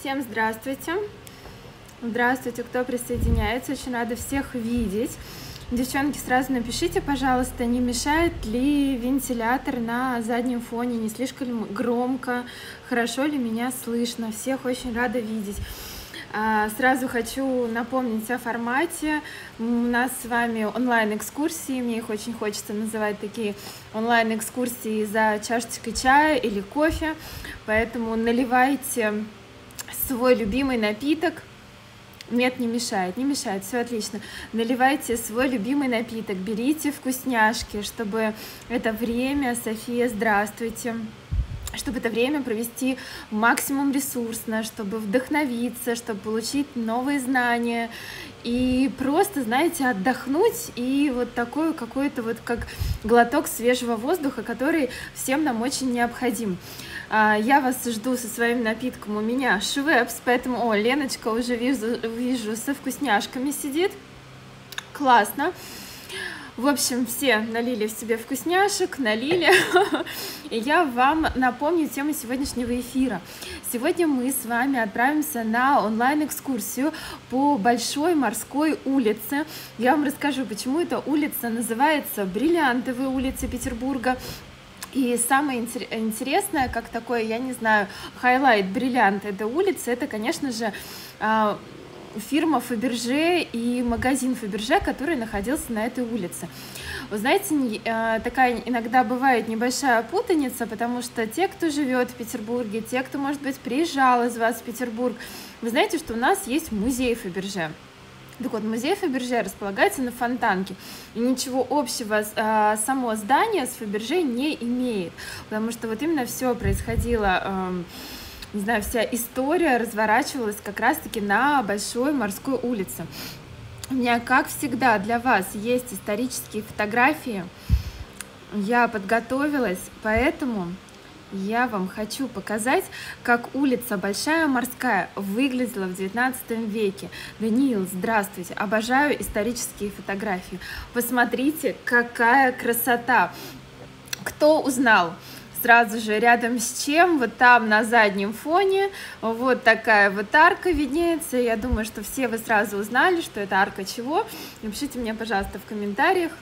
Всем здравствуйте! Здравствуйте, кто присоединяется, очень рада всех видеть. Девчонки, сразу напишите, пожалуйста, не мешает ли вентилятор на заднем фоне, не слишком громко, хорошо ли меня слышно. Всех очень рада видеть. Сразу хочу напомнить о формате. У нас с вами онлайн-экскурсии, мне их очень хочется называть такие онлайн-экскурсии за чашечкой чая или кофе, поэтому наливайте свой любимый напиток. Нет, не мешает, не мешает, все отлично. Наливайте свой любимый напиток, берите вкусняшки, чтобы это время, София, здравствуйте, чтобы это время провести максимум ресурсно, чтобы вдохновиться, чтобы получить новые знания и просто, знаете, отдохнуть, и вот такой какой-то вот как глоток свежего воздуха, который всем нам очень необходим. Я вас жду со своим напитком, у меня Швепс, поэтому, о, Леночка уже вижу со вкусняшками сидит, классно. В общем, все налили в себе вкусняшек, налили, и я вам напомню тему сегодняшнего эфира. Сегодня мы с вами отправимся на онлайн-экскурсию по Большой морской улице. Я вам расскажу, почему эта улица называется Бриллиантовой улицей Петербурга. И самое интересное, как такое, я не знаю, хайлайт, бриллиант этой улицы, это, конечно же, фирма Фаберже и магазин Фаберже, который находился на этой улице. Вы знаете, такая иногда бывает небольшая путаница, потому что те, кто живет в Петербурге, те, кто, может быть, приезжал из вас в Петербург, вы знаете, что у нас есть музей Фаберже. Так вот, музей Фаберже располагается на Фонтанке, и ничего общего само здание с Фаберже не имеет, потому что вот именно все происходило, не знаю, вся история разворачивалась как раз-таки на Большой морской улице. У меня, как всегда, для вас есть исторические фотографии, я подготовилась, поэтому я вам хочу показать, как улица Большая морская выглядела в 19 веке. Даниил, здравствуйте, обожаю исторические фотографии. Посмотрите, какая красота! Кто узнал? Сразу же рядом с чем, вот там на заднем фоне, вот такая вот арка виднеется. Я думаю, что все вы сразу узнали, что это арка чего. Напишите мне, пожалуйста, в комментариях.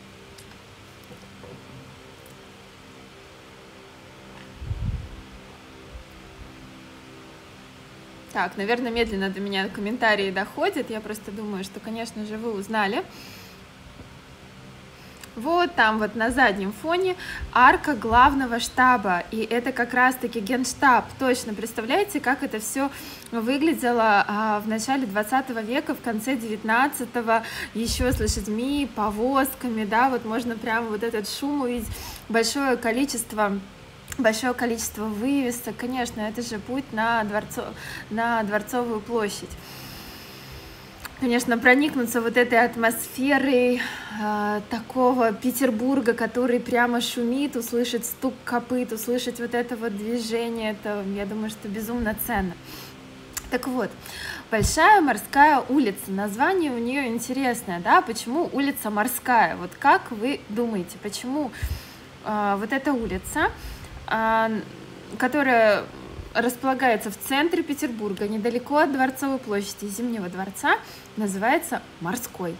Так, наверное, медленно до меня комментарии доходят. Я просто думаю, что, конечно же, вы узнали. Вот там вот на заднем фоне арка главного штаба, и это как раз-таки генштаб. Точно, представляете, как это все выглядело в начале 20 века, в конце 19-го, еще с лошадьми, повозками, да, вот можно прямо вот этот шум увидеть, большое количество вывесок, конечно, это же путь на Дворцовую площадь. Конечно, проникнуться вот этой атмосферой такого Петербурга, который прямо шумит, услышать стук копыт, услышать вот это вот движение, это, я думаю, что безумно ценно. Так вот, Большая морская улица, название у нее интересное, да, почему улица морская? Вот как вы думаете, почему вот эта улица, которая располагается в центре Петербурга, недалеко от Дворцовой площади и Зимнего дворца, называется Морской?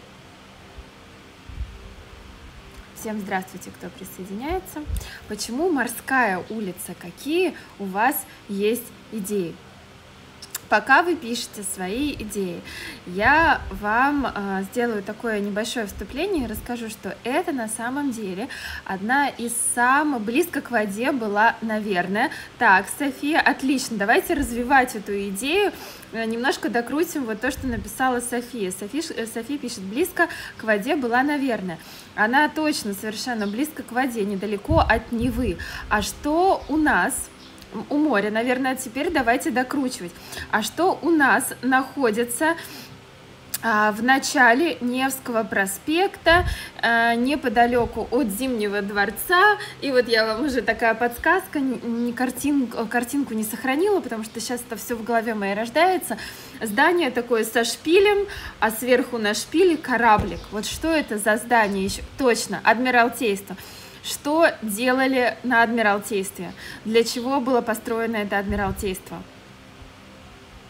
Всем здравствуйте, кто присоединяется. Почему Морская улица? Какие у вас есть идеи? Пока вы пишете свои идеи, я вам сделаю такое небольшое вступление и расскажу, что это на самом деле одна из самых близко к воде была, наверное. Так, София, отлично, давайте развивать эту идею, немножко докрутим вот то, что написала София. София пишет, близко к воде была, наверное. Она точно совершенно близко к воде, недалеко от Невы. А что у нас? У моря, наверное, теперь давайте докручивать. А что у нас находится в начале Невского проспекта, неподалеку от Зимнего дворца? И вот я вам уже такая подсказка, картинку не сохранила, потому что сейчас это все в голове моей рождается. Здание такое со шпилем, а сверху на шпиле кораблик. Вот что это за здание еще? Точно, Адмиралтейство. Что делали на Адмиралтействе? Для чего было построено это Адмиралтейство?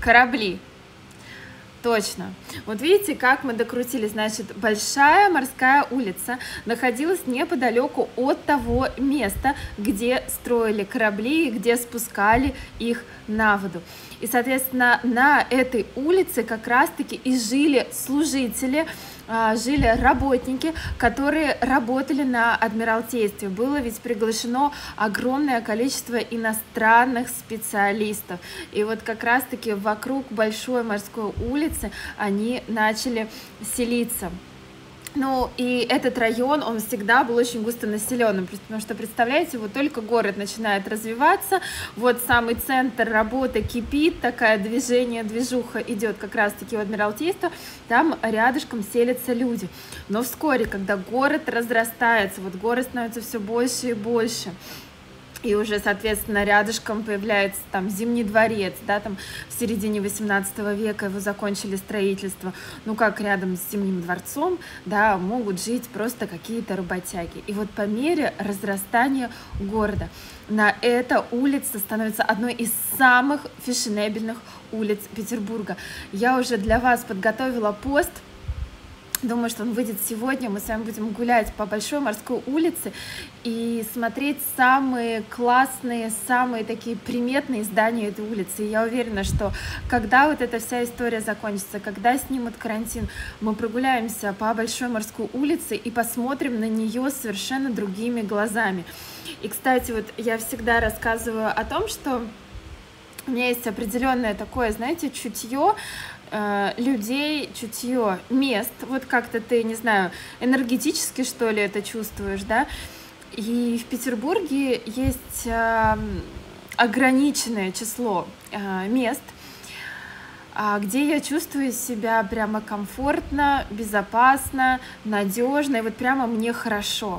корабли. Точно. Вот видите, как мы докрутили. Значит, Большая морская улица находилась неподалеку от того места, где строили корабли, где спускали их на воду. И, соответственно, на этой улице как раз-таки и жили служители, жили работники, которые работали на Адмиралтействе. Было ведь приглашено огромное количество иностранных специалистов. И вот как раз-таки вокруг Большой морской улицы они начали селиться. Ну, и этот район, он всегда был очень густонаселенным, потому что, представляете, вот только город начинает развиваться, вот самый центр работы кипит, такая движуха идет как раз-таки у Адмиралтейства, там рядышком селятся люди. Но вскоре, когда город разрастается, вот город становится все больше и больше, и уже, соответственно, рядышком появляется там Зимний дворец, да, там в середине 18 века его закончили строительство. Ну, как рядом с Зимним дворцом, да, могут жить просто какие-то работяги. И вот по мере разрастания города на эта улица становится одной из самых фешенебельных улиц Петербурга. Я уже для вас подготовила пост. Думаю, что он выйдет сегодня. Мы с вами будем гулять по Большой морской улице и смотреть самые классные, самые такие приметные здания этой улицы. И я уверена, что когда вот эта вся история закончится, когда снимут карантин, мы прогуляемся по Большой морской улице и посмотрим на нее совершенно другими глазами. И, кстати, вот я всегда рассказываю о том, что у меня есть определенное такое, знаете, чутье людей, чутье мест, вот как-то ты, не знаю, энергетически, что ли, это чувствуешь, да, и в Петербурге есть ограниченное число мест, где я чувствую себя прямо комфортно, безопасно, надежно, и вот прямо мне хорошо.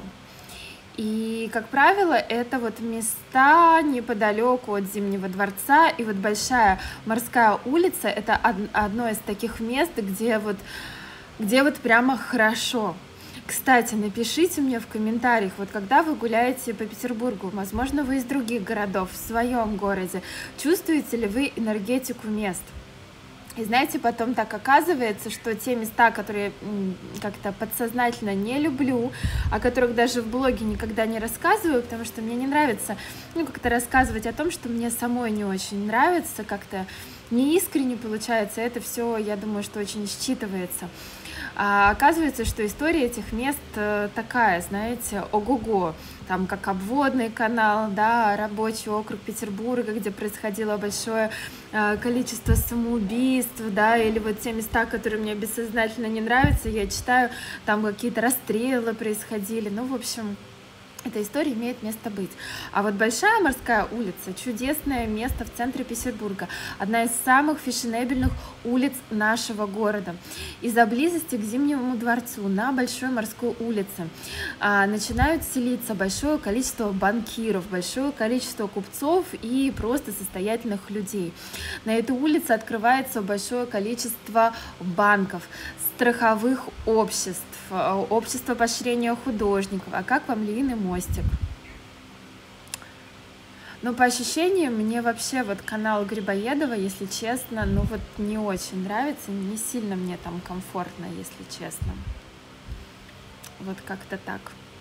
И, как правило, это вот места неподалеку от Зимнего дворца, и вот Большая морская улица — это одно из таких мест, где вот прямо хорошо. Кстати, напишите мне в комментариях, вот когда вы гуляете по Петербургу, возможно, вы из других городов, в своем городе, чувствуете ли вы энергетику мест? И знаете, потом так оказывается, что те места, которые как-то подсознательно не люблю, о которых даже в блоге никогда не рассказываю, потому что мне не нравится, ну, как-то рассказывать о том, что мне самой не очень нравится, как-то неискренне получается, это все, я думаю, что очень считывается. А оказывается, что история этих мест такая, знаете, ого-го, там как обводный канал, да, рабочий округ Петербурга, где происходило большое количество самоубийств, да, или вот те места, которые мне бессознательно не нравятся, я читаю, там какие-то расстрелы происходили, ну, в общем... Эта история имеет место быть. А вот Большая морская улица — чудесное место в центре Петербурга, одна из самых фешенебельных улиц нашего города. Из-за близости к Зимнему дворцу на Большой морской улице начинают селиться большое количество банкиров, большое количество купцов и просто состоятельных людей. На этой улице открывается большое количество банков, страховых обществ, общество поощрения художников. А как вам Львиный мостик? Ну, по ощущениям, мне вообще вот канал Грибоедова, если честно, ну вот не очень нравится, не сильно мне там комфортно, если честно. Вот как-то так.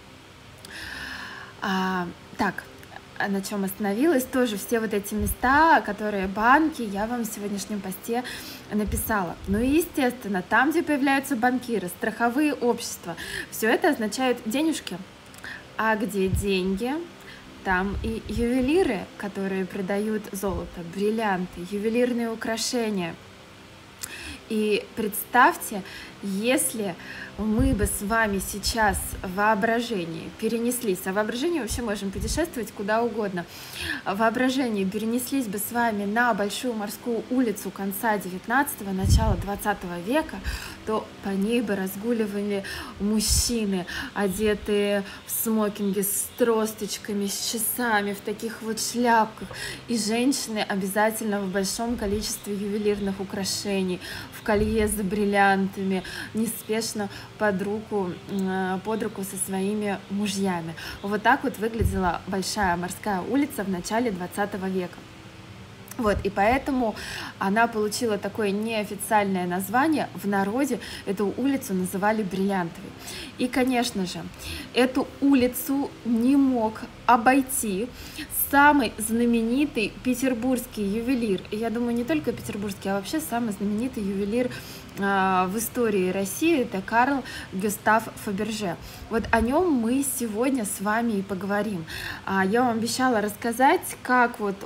Так, на чем остановилась, тоже все вот эти места, которые банки, я вам в сегодняшнем посте написала. Ну и, естественно, там, где появляются банкиры, страховые общества, все это означает денежки. А где деньги, там и ювелиры, которые продают золото, бриллианты, ювелирные украшения. И представьте, если мы бы с вами сейчас в воображении перенеслись, а в воображении вообще можем путешествовать куда угодно, в воображении перенеслись бы с вами на Большую морскую улицу конца 19-го, начала 20 века, то по ней бы разгуливали мужчины, одетые в смокинги с тросточками, с часами, в таких вот шляпках, и женщины обязательно в большом количестве ювелирных украшений, в колье с бриллиантами, неспешно под руку со своими мужьями. Вот так вот выглядела Большая морская улица в начале 20 века. Вот, и поэтому она получила такое неофициальное название. В народе эту улицу называли Бриллиантовой. И, конечно же, эту улицу не мог обойти самый знаменитый петербургский ювелир. И я думаю, не только петербургский, а вообще самый знаменитый ювелир в истории России — это Карл Гюстав Фаберже. Вот о нем мы сегодня с вами и поговорим. Я вам обещала рассказать, как вот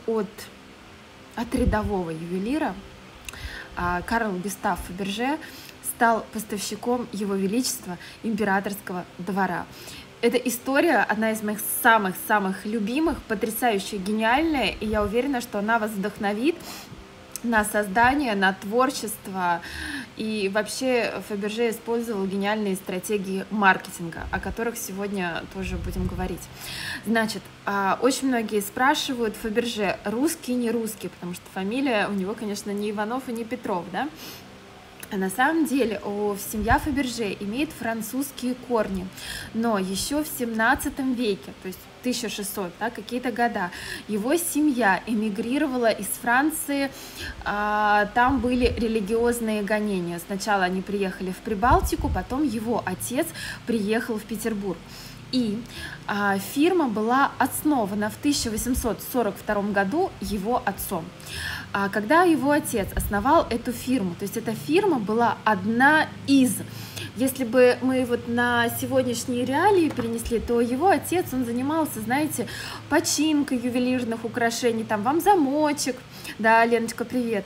от рядового ювелира Карл Гюстав Фаберже стал поставщиком Его Величества императорского двора. Эта история одна из моих самых-самых любимых, потрясающе гениальная, и я уверена, что она вас вдохновит на создание, на творчество. И вообще Фаберже использовал гениальные стратегии маркетинга, о которых сегодня тоже будем говорить. Значит, очень многие спрашивают: Фаберже русский, не русский, потому что фамилия у него, конечно, не Иванов и не Петров, да? А на самом деле семья Фаберже имеет французские корни, но еще в 17 веке, то есть 1600, да, какие-то года, его семья эмигрировала из Франции, там были религиозные гонения. Сначала они приехали в Прибалтику, потом его отец приехал в Петербург. И фирма была основана в 1842 году его отцом. Когда его отец основал эту фирму, то есть эта фирма была одна из, если бы мы вот на сегодняшние реалии перенесли, то его отец, он занимался, знаете, починкой ювелирных украшений, там вам замочек, да, Леночка, привет,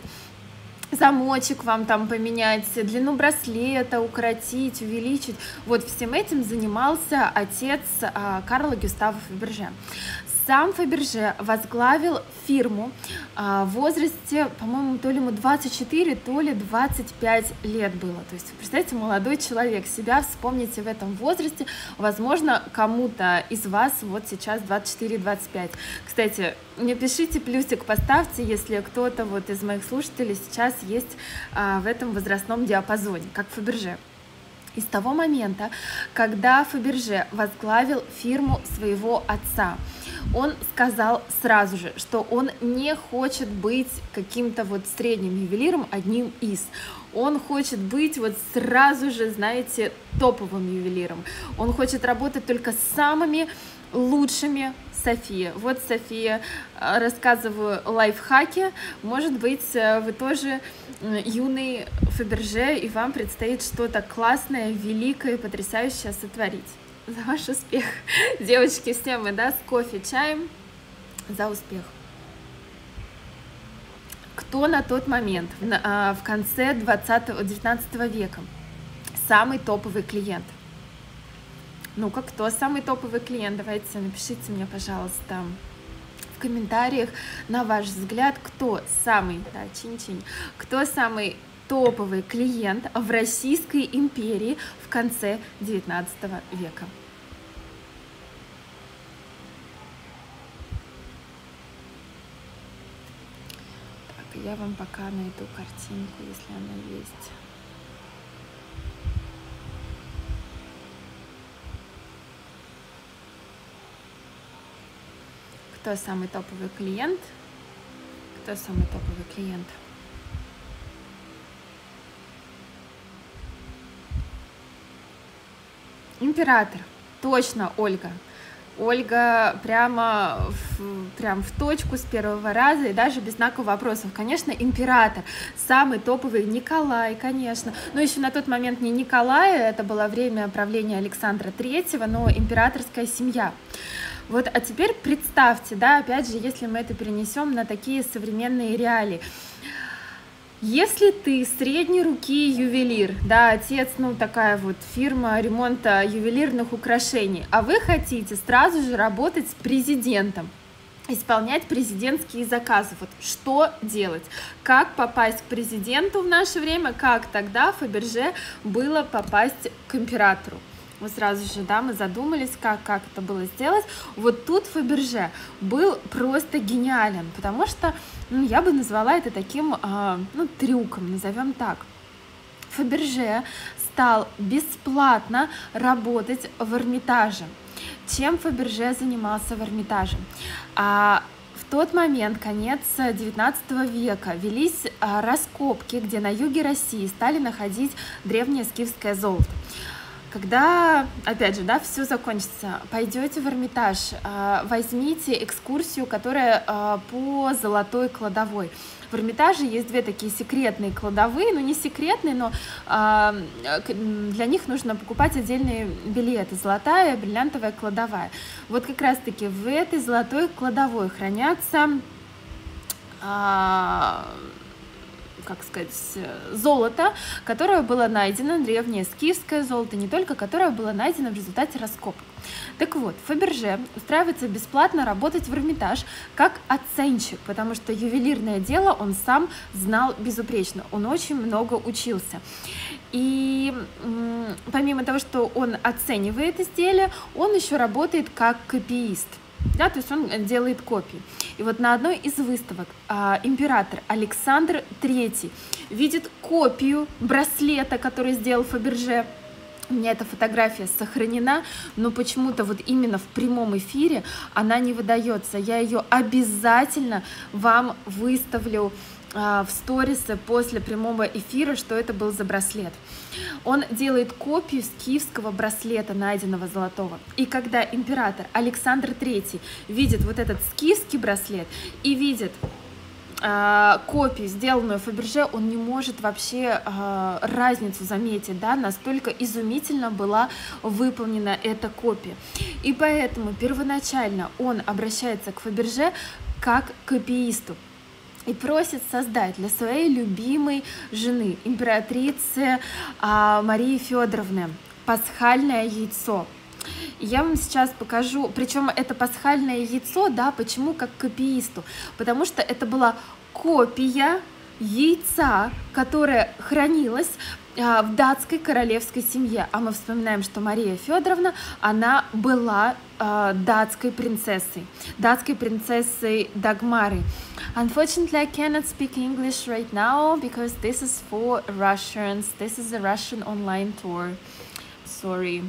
замочек вам там поменять, длину браслета укоротить, увеличить. Вот всем этим занимался отец Карла Гюстава Фаберже. Сам Фаберже возглавил фирму в возрасте, по-моему, то ли ему 24, то ли 25 лет было. То есть, представьте, молодой человек, себя вспомните в этом возрасте. Возможно, кому-то из вас вот сейчас 24-25. Кстати, мне пишите, плюсик поставьте, если кто-то вот из моих слушателей сейчас есть в этом возрастном диапазоне, как Фаберже. И с того момента, когда Фаберже возглавил фирму своего отца, он сказал сразу же, что он не хочет быть каким-то вот средним ювелиром, одним из. Он хочет быть вот сразу же, знаете, топовым ювелиром. Он хочет работать только с самыми лучшими. София. Вот, София, рассказываю лайфхаки. Может быть, вы тоже юный Фаберже, и вам предстоит что-то классное, великое, потрясающее сотворить. За ваш успех. Девочки, все мы, да, с кофе, чаем, за успех. Кто на тот момент, в конце 19 века, самый топовый клиент? Ну-ка, кто самый топовый клиент? Давайте напишите мне, пожалуйста, в комментариях, на ваш взгляд, кто самый, да, чин-чин, кто самый топовый клиент в Российской империи в конце 19 века. Так, я вам пока на эту картинку, если она есть. Кто самый топовый клиент? Кто самый топовый клиент? Император. Точно, Ольга. Ольга прямо в точку с первого раза и даже без знака вопросов. Конечно, император. Самый топовый Николай, конечно. Но еще на тот момент не Николай, это было время правления Александра III, но императорская семья. Вот, а теперь представьте, да, опять же, если мы это перенесем на такие современные реалии. Если ты средней руки ювелир, да, отец, ну, такая вот фирма ремонта ювелирных украшений, а вы хотите сразу же работать с президентом, исполнять президентские заказы, вот что делать? Как попасть к президенту в наше время, как тогда Фаберже было попасть к императору? Мы сразу же, да, мы задумались, как это было сделать. Вот тут Фаберже был просто гениален, потому что, ну, я бы назвала это таким, ну, трюком, назовем так. Фаберже стал бесплатно работать в Эрмитаже. Чем Фаберже занимался в Эрмитаже? В тот момент, конец XIX века, велись раскопки, где на юге России стали находить древнее скифское золото. Когда, опять же, да, все закончится, пойдете в Эрмитаж, возьмите экскурсию, которая по золотой кладовой. В Эрмитаже есть две такие секретные кладовые, ну не секретные, но для них нужно покупать отдельные билеты, золотая, бриллиантовая кладовая. Вот как раз-таки в этой золотой кладовой хранятся, как сказать, золото, которое было найдено, древнее скифское золото, не только, которое было найдено в результате раскопок. Так вот, Фаберже устраивается бесплатно работать в Эрмитаж как оценщик, потому что ювелирное дело он сам знал безупречно, он очень много учился. И помимо того, что он оценивает изделия, он еще работает как копиист. Да, то есть он делает копии. И вот на одной из выставок император Александр III видит копию браслета, который сделал Фаберже. У меня эта фотография сохранена, но почему-то вот именно в прямом эфире она не выдается. Я ее обязательно вам выставлю в сторисы после прямого эфира, что это был за браслет. Он делает копию скифского браслета, найденного золотого. И когда император Александр III видит вот этот скифский браслет и видит копию, сделанную Фаберже, он не может вообще разницу заметить, да, настолько изумительно была выполнена эта копия. И поэтому первоначально он обращается к Фаберже как к копиисту и просит создать для своей любимой жены, императрицы Марии Федоровны, пасхальное яйцо. Я вам сейчас покажу, причем это пасхальное яйцо, да, почему как копиисту? Потому что это была копия яйца, которое хранилось в датской королевской семье. А мы вспоминаем, что Мария Федоровна, она была датской принцессой Дагмары. Unfortunately, I cannot speak English right now because this is for Russians. This is a Russian online tour. Sorry.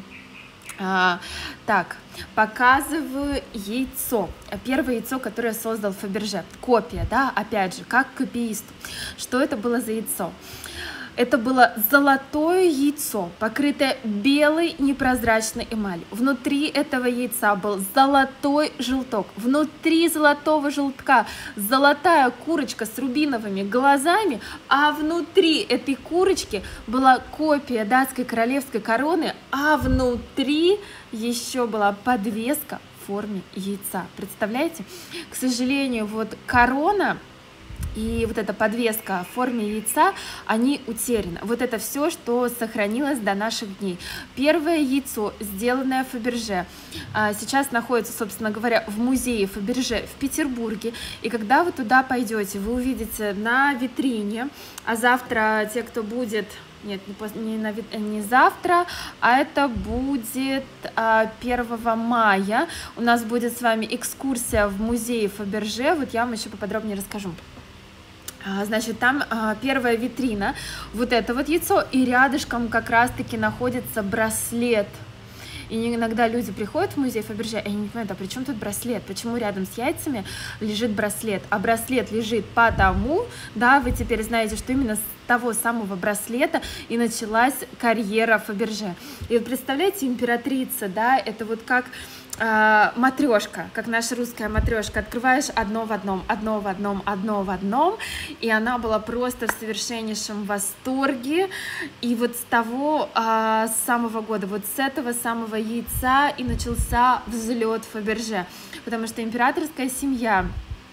Так, показываю яйцо. Первое яйцо, которое создал Фаберже. Копия, да, опять же, как копиист. Что это было за яйцо? Это было золотое яйцо, покрытое белой непрозрачной эмалью. Внутри этого яйца был золотой желток. Внутри золотого желтка золотая курочка с рубиновыми глазами, а внутри этой курочки была копия датской королевской короны, а внутри еще была подвеска в форме яйца. Представляете? К сожалению, вот корона и вот эта подвеска в форме яйца, они утеряны. Вот это все, что сохранилось до наших дней. Первое яйцо, сделанное Фаберже, сейчас находится, собственно говоря, в музее Фаберже в Петербурге. И когда вы туда пойдете, вы увидите на витрине, а завтра те, кто будет... Нет, не завтра, а это будет 1 мая. У нас будет с вами экскурсия в музее Фаберже. Вот я вам еще поподробнее расскажу. Значит, там первая витрина, вот это вот яйцо, и рядышком как раз-таки находится браслет. И иногда люди приходят в музей Фаберже, и они не понимают, а при чем тут браслет? Почему рядом с яйцами лежит браслет? А браслет лежит потому, да, вы теперь знаете, что именно с того самого браслета и началась карьера Фаберже. И вот представляете, императрица, да, это вот как матрешка, как наша русская матрешка, открываешь одно в одном, одно в одном, одно в одном, и она была просто в совершеннейшем восторге. И вот с того самого года, вот с этого самого яйца и начался взлет Фаберже, потому что императорская семья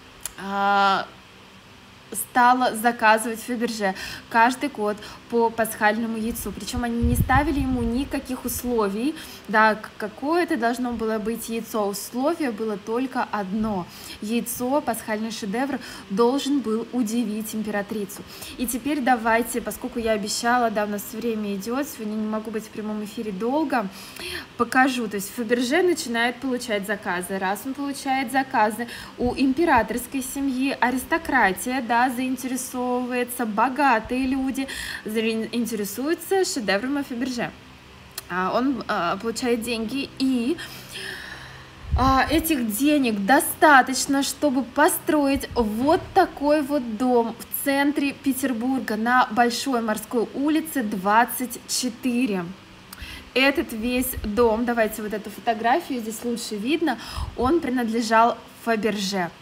стала заказывать Фаберже каждый год по пасхальному яйцу. Причем они не ставили ему никаких условий, да, какое это должно было быть яйцо. Условие было только одно. Яйцо, пасхальный шедевр, должен был удивить императрицу. И теперь давайте, поскольку я обещала, да, у нас время идет, сегодня не могу быть в прямом эфире долго, покажу. То есть Фаберже начинает получать заказы. Раз он получает заказы у императорской семьи, аристократия, да, заинтересовывается, богатые люди интересуются шедеврами Фаберже. Он получает деньги, и этих денег достаточно, чтобы построить вот такой вот дом в центре Петербурга на Большой Морской улице 24. Этот весь дом, давайте вот эту фотографию, здесь лучше видно, он принадлежал Фаберже.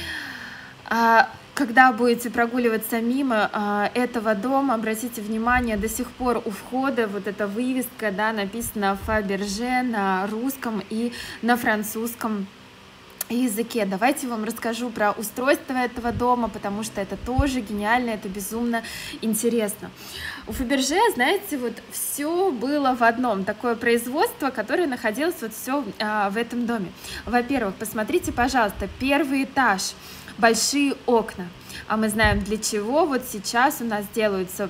Когда будете прогуливаться мимо этого дома, обратите внимание, до сих пор у входа вот эта вывеска, да, написана Фаберже на русском и на французском языке. Давайте вам расскажу про устройство этого дома, потому что это тоже гениально, это безумно интересно. У Фаберже, знаете, вот все было в одном, такое производство, которое находилось вот все в этом доме. Во-первых, посмотрите, пожалуйста, первый этаж, большие окна, а мы знаем для чего. Вот сейчас у нас делаются,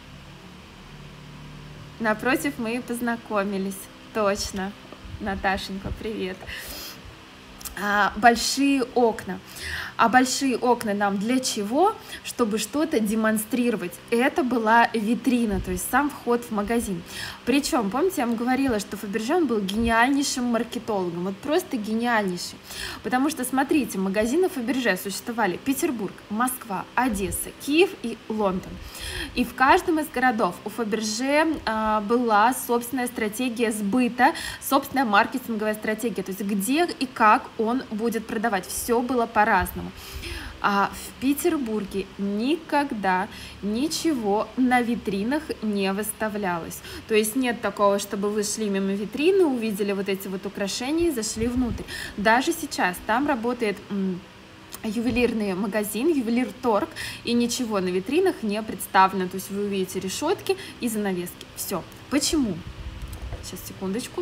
напротив мы познакомились, точно, Наташенька, привет. Большие окна. А большие окна нам для чего? Чтобы что-то демонстрировать. Это была витрина, то есть сам вход в магазин. Причем, помните, я вам говорила, что Фаберже был гениальнейшим маркетологом, вот просто гениальнейший. Потому что, смотрите, магазины Фаберже существовали: Петербург, Москва, Одесса, Киев и Лондон. И в каждом из городов у Фаберже была собственная стратегия сбыта, собственная маркетинговая стратегия, то есть где и как он будет продавать. Все было по-разному. А в Петербурге никогда ничего на витринах не выставлялось. То есть нет такого, чтобы вы шли мимо витрины, увидели вот эти вот украшения и зашли внутрь. Даже сейчас там работает ювелирный магазин, ювелир-торг, и ничего на витринах не представлено. То есть вы увидите решетки и занавески. Все. Почему? Сейчас, секундочку.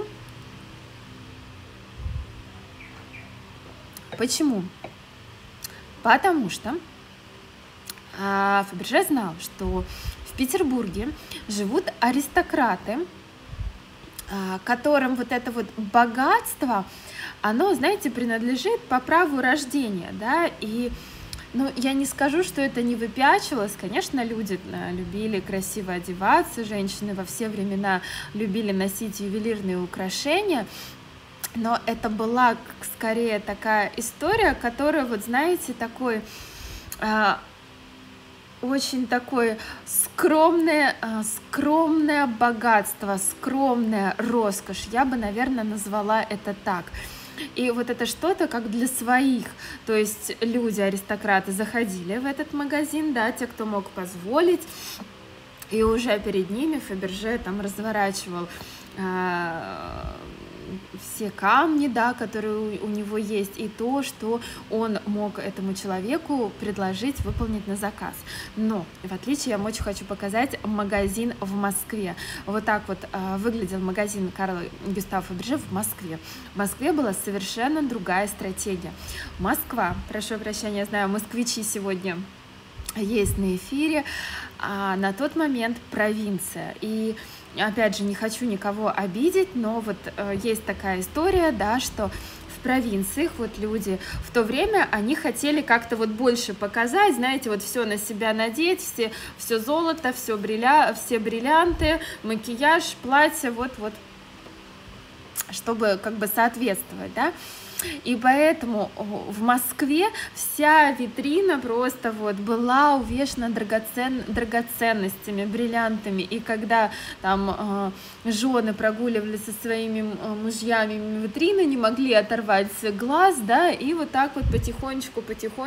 Почему? Потому что Фаберже знал, что в Петербурге живут аристократы, которым вот это вот богатство, оно, знаете, принадлежит по праву рождения, да, и, ну, я не скажу, что это не выпячивалось, конечно, люди любили красиво одеваться, женщины во все времена любили носить ювелирные украшения, но это была скорее такая история, которая, вот знаете, такой, очень такое скромное богатство, скромная роскошь, я бы, наверное, назвала это так. И вот это что-то как для своих, то есть люди, аристократы, заходили в этот магазин, да, те, кто мог позволить, и уже перед ними Фаберже там разворачивал все камни, да, которые у него есть, и то, что он мог этому человеку предложить выполнить на заказ. Но, в отличие, я вам очень хочу показать магазин в Москве. Вот так вот выглядел магазин Карла Гюстава Фаберже в Москве. В Москве была совершенно другая стратегия. Москва, прошу прощения, я знаю, москвичи сегодня есть на эфире, а на тот момент провинция. И опять же, не хочу никого обидеть, но вот есть такая история, да, что в провинциях вот люди в то время, они хотели как-то вот больше показать, знаете, вот все на себя надеть, все золото, все бриллианты, макияж, платье, вот, чтобы как бы соответствовать, да. И поэтому в Москве вся витрина просто вот была увешана драгоценностями, бриллиантами. И когда там жены прогуливались со своими мужьями мимо витрины, не могли оторвать глаз, да, и вот так вот потихонечку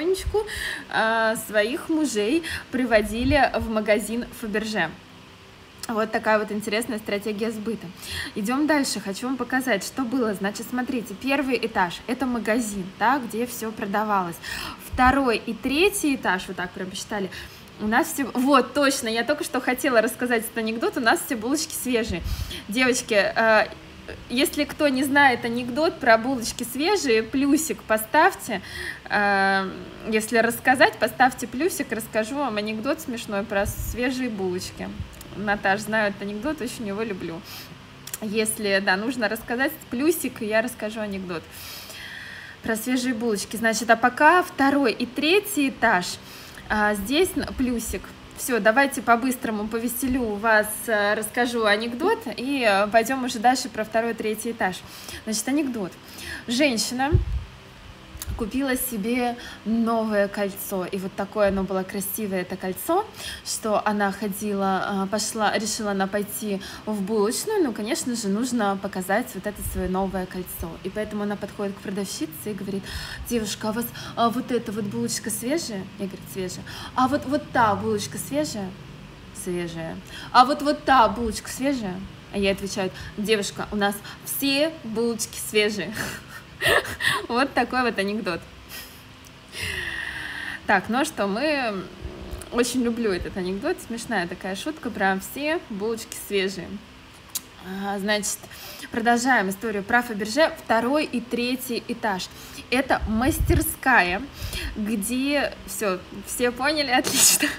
своих мужей приводили в магазин Фаберже. Вот такая вот интересная стратегия сбыта. Идем дальше, хочу вам показать, что было. Значит, смотрите, первый этаж – это магазин, да, где все продавалось. Второй и третий этаж, вот так прям посчитали, у нас все... Вот, точно, я только что хотела рассказать этот анекдот, у нас все булочки свежие. Девочки, если кто не знает анекдот про булочки свежие, плюсик поставьте. Если рассказать, поставьте плюсик, расскажу вам анекдот смешной про свежие булочки. Наташ, знаю этот анекдот, очень его люблю. Если, да, нужно рассказать плюсик, я расскажу анекдот про свежие булочки. Значит, а пока второй и третий этаж, здесь плюсик. Все, давайте по-быстрому повеселю вас, расскажу анекдот, и пойдем уже дальше про второй, третий этаж. Значит, анекдот. Женщина купила себе новое кольцо, и вот такое оно было красивое, это кольцо, что она ходила, решила она пойти в булочную, ну, конечно же, нужно показать вот это свое новое кольцо, и поэтому она подходит к продавщице и говорит: девушка, а у вас вот эта вот булочка свежая? Я говорю: свежая. А вот та булочка свежая? Свежая. А вот та булочка свежая? А ей отвечают: девушка, у нас все булочки свежие. Вот такой вот анекдот. Так, ну что, мы очень люблю этот анекдот, смешная такая шутка, прям все булочки свежие. Значит, продолжаем историю про Фаберже, второй и третий этаж. Это мастерская, где... Все поняли? Отлично.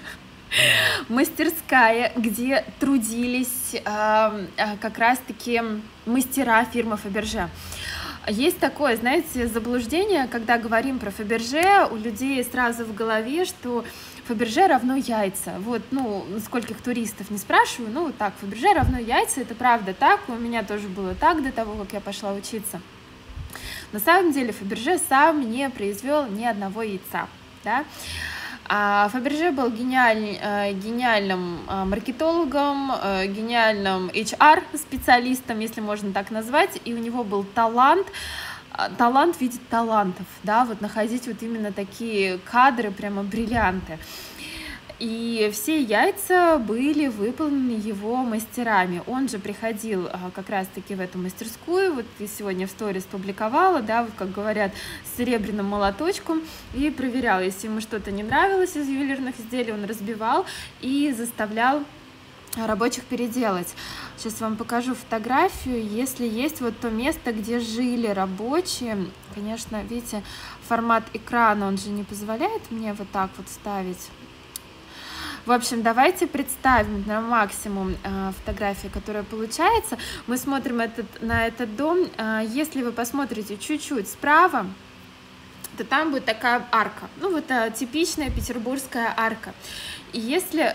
Мастерская, где трудились как раз-таки мастера фирмы Фаберже. Есть такое, знаете, заблуждение, когда говорим про Фаберже, у людей сразу в голове, что Фаберже равно яйца. Вот, ну, скольких туристов не спрашиваю, ну, так, Фаберже равно яйца, это правда так, у меня тоже было так до того, как я пошла учиться. На самом деле Фаберже сам не произвел ни одного яйца, да. А Фаберже был гениальным маркетологом, гениальным HR-специалистом, если можно так назвать, и у него был талант видеть талантов, да, вот находить вот именно такие кадры, прямо бриллианты. И все яйца были выполнены его мастерами. Он же приходил как раз-таки в эту мастерскую, вот я сегодня в сторис публиковала, да, вот как говорят, с серебряным молоточком, и проверял, если ему что-то не нравилось из ювелирных изделий, он разбивал и заставлял рабочих переделать. Сейчас вам покажу фотографию, если есть вот то место, где жили рабочие. Конечно, видите, формат экрана, он же не позволяет мне вот так вот ставить. В общем, давайте представим на максимум фотографии, которая получается. Мы смотрим на этот дом. Если вы посмотрите чуть-чуть справа, то там будет такая арка. Ну, вот типичная петербургская арка. И если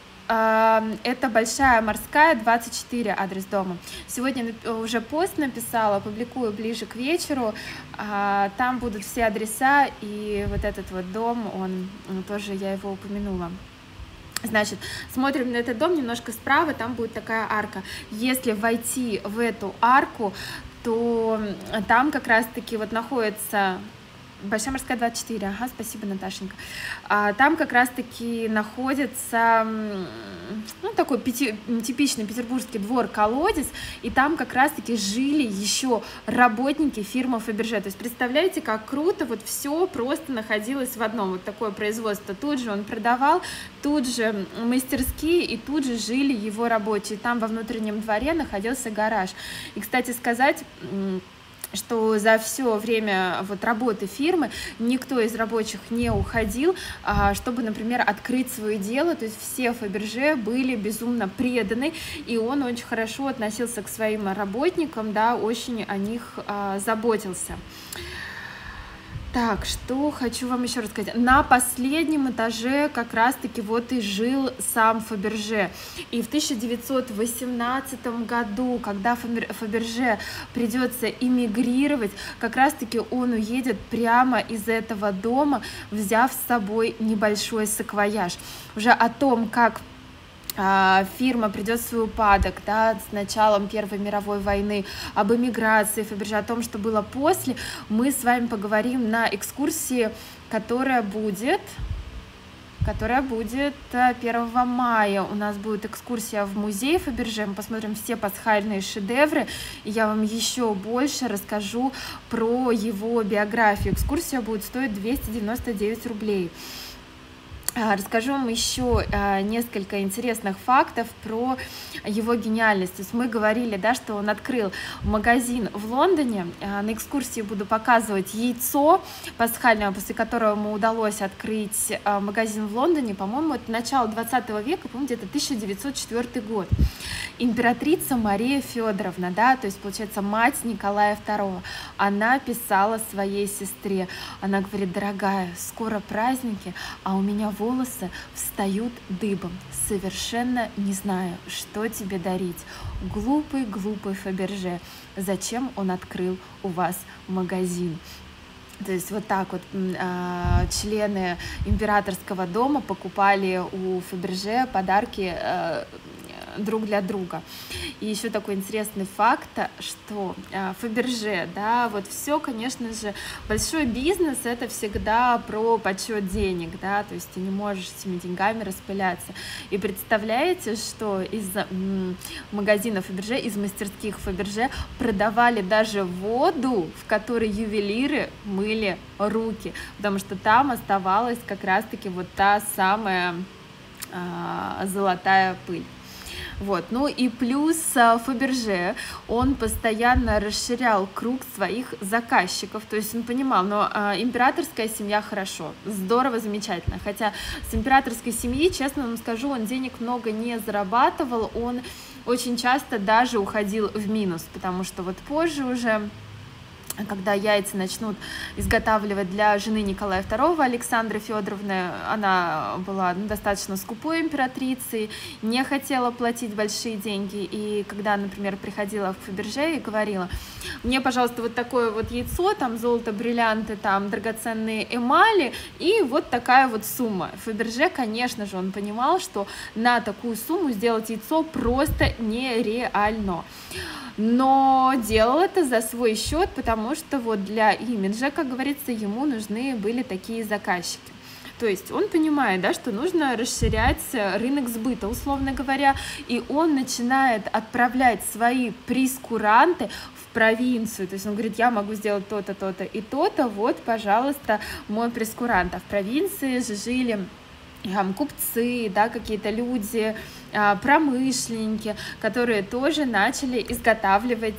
это Большая Морская, 24, адрес дома. Сегодня уже пост написала, публикую ближе к вечеру. Там будут все адреса, и вот этот вот дом, он тоже, я его упомянула. Значит, смотрим на этот дом немножко справа, там будет такая арка. Если войти в эту арку, то там как раз-таки вот находится Большая Морская, 24, ага, спасибо, Наташенька. Там как раз-таки находится, ну, такой типичный петербургский двор-колодец, и там как раз-таки жили еще работники фирмы Фаберже. То есть представляете, как круто, вот все просто находилось в одном, вот такое производство. Тут же он продавал, тут же мастерские, и тут же жили его рабочие. Там во внутреннем дворе находился гараж. И, кстати сказать, что за все время вот работы фирмы никто из рабочих не уходил, чтобы, например, открыть свое дело. То есть все Фаберже были безумно преданы, и он очень хорошо относился к своим работникам, да, очень о них заботился. Так, что хочу вам еще рассказать. На последнем этаже как раз-таки вот и жил сам Фаберже. И в 1918 году, когда Фаберже придется эмигрировать, как раз-таки он уедет прямо из этого дома, взяв с собой небольшой саквояж. Уже о том, как фирма придет в свой упадок, да, с началом Первой мировой войны, об эмиграции Фаберже, о том, что было после, мы с вами поговорим на экскурсии, которая будет 1 мая. У нас будет экскурсия в музей Фаберже, мы посмотрим все пасхальные шедевры, и я вам еще больше расскажу про его биографию. Экскурсия будет стоить 299 рублей. Расскажу вам еще несколько интересных фактов про его гениальность. То есть мы говорили, да, что он открыл магазин в Лондоне. На экскурсии буду показывать яйцо пасхальное, после которого ему удалось открыть магазин в Лондоне. По-моему, это начало 20 века, по-моему, где-то 1904 год. Императрица Мария Федоровна, да, то есть, получается, мать Николая II, она писала своей сестре, она говорит: дорогая, скоро праздники, а у меня в волосы встают дыбом, совершенно не знаю, что тебе дарить. Глупый, глупый Фаберже, зачем он открыл у вас магазин? То есть вот так вот члены императорского дома покупали у Фаберже подарки друг для друга. И еще такой интересный факт, что Фаберже, да, вот все, конечно же, большой бизнес — это всегда про подсчет денег, да, то есть ты не можешь этими деньгами распыляться. И представляете, что из магазинов Фаберже, из мастерских Фаберже продавали даже воду, в которой ювелиры мыли руки, потому что там оставалась как раз-таки вот та самая золотая пыль. Вот. Ну и плюс Фаберже, он постоянно расширял круг своих заказчиков, то есть он понимал, но императорская семья хорошо, здорово, замечательно, хотя с императорской семьи, честно вам скажу, он денег много не зарабатывал, он очень часто даже уходил в минус, потому что вот позже уже, когда яйца начнут изготавливать для жены Николая II, Александры Федоровны, она была достаточно скупой императрицей, не хотела платить большие деньги, и когда, например, приходила в Фаберже и говорила: мне, пожалуйста, вот такое вот яйцо, там золото, бриллианты, там драгоценные эмали, и вот такая вот сумма. Фаберже, конечно же, он понимал, что на такую сумму сделать яйцо просто нереально. Но делал это за свой счет, потому что вот для имиджа, как говорится, ему нужны были такие заказчики. То есть он понимает, да, что нужно расширять рынок сбыта, условно говоря, и он начинает отправлять свои прейскуранты в провинцию. То есть он говорит: я могу сделать то-то, то-то и то-то, вот, пожалуйста, мой прейскурант. А в провинции же жили купцы, да, какие-то люди, промышленники, которые тоже начали изготавливать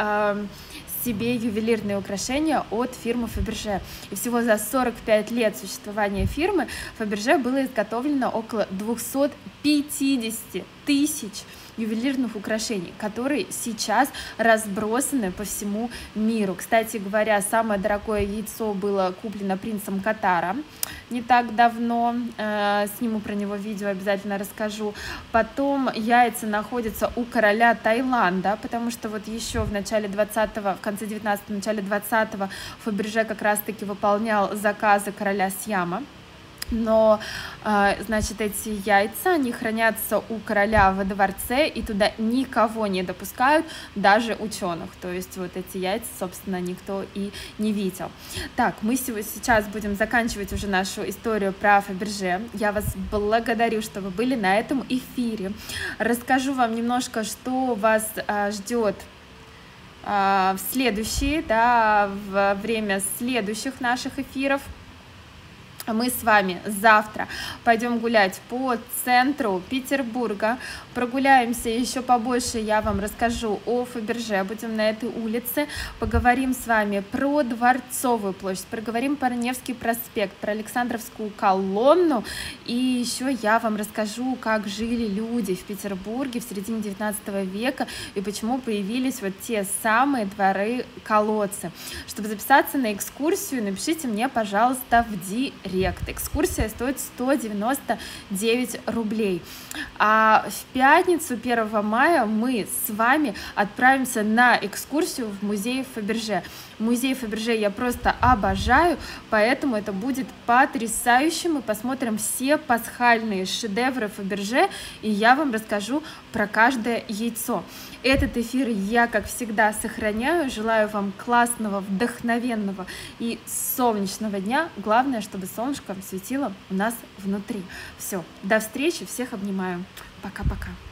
себе ювелирные украшения от фирмы Фаберже. И всего за 45 лет существования фирмы Фаберже было изготовлено около 250 тысяч ювелирных украшений, которые сейчас разбросаны по всему миру. Кстати говоря, самое дорогое яйцо было куплено принцем Катара не так давно, сниму про него видео, обязательно расскажу. Потом яйца находятся у короля Таиланда, потому что вот еще в начале 20-го, в конце 19-го, начале 20-го Фаберже как раз-таки выполнял заказы короля Сиама. Но, значит, эти яйца, они хранятся у короля во дворце, и туда никого не допускают, даже ученых. То есть вот эти яйца, собственно, никто и не видел. Так, мы сейчас будем заканчивать уже нашу историю про Фаберже. Я вас благодарю, что вы были на этом эфире. Расскажу вам немножко, что вас ждет в следующие, да, во время следующих наших эфиров. Мы с вами завтра пойдем гулять по центру Петербурга, прогуляемся еще побольше, я вам расскажу о Фаберже, будем на этой улице, поговорим с вами про Дворцовую площадь, поговорим про Невский проспект, про Александровскую колонну, и еще я вам расскажу, как жили люди в Петербурге в середине 19 века и почему появились вот те самые дворы-колодцы. Чтобы записаться на экскурсию, напишите мне, пожалуйста, в директ. Экскурсия стоит 199 рублей. А в пятницу 1 мая мы с вами отправимся на экскурсию в музей Фаберже. Музей Фаберже я просто обожаю, поэтому это будет потрясающе. Мы посмотрим все пасхальные шедевры Фаберже, и я вам расскажу про каждое яйцо. Этот эфир я, как всегда, сохраняю. Желаю вам классного, вдохновенного и солнечного дня. Главное, чтобы солнышко светило у нас внутри. Все, до встречи, всех обнимаю. Пока-пока.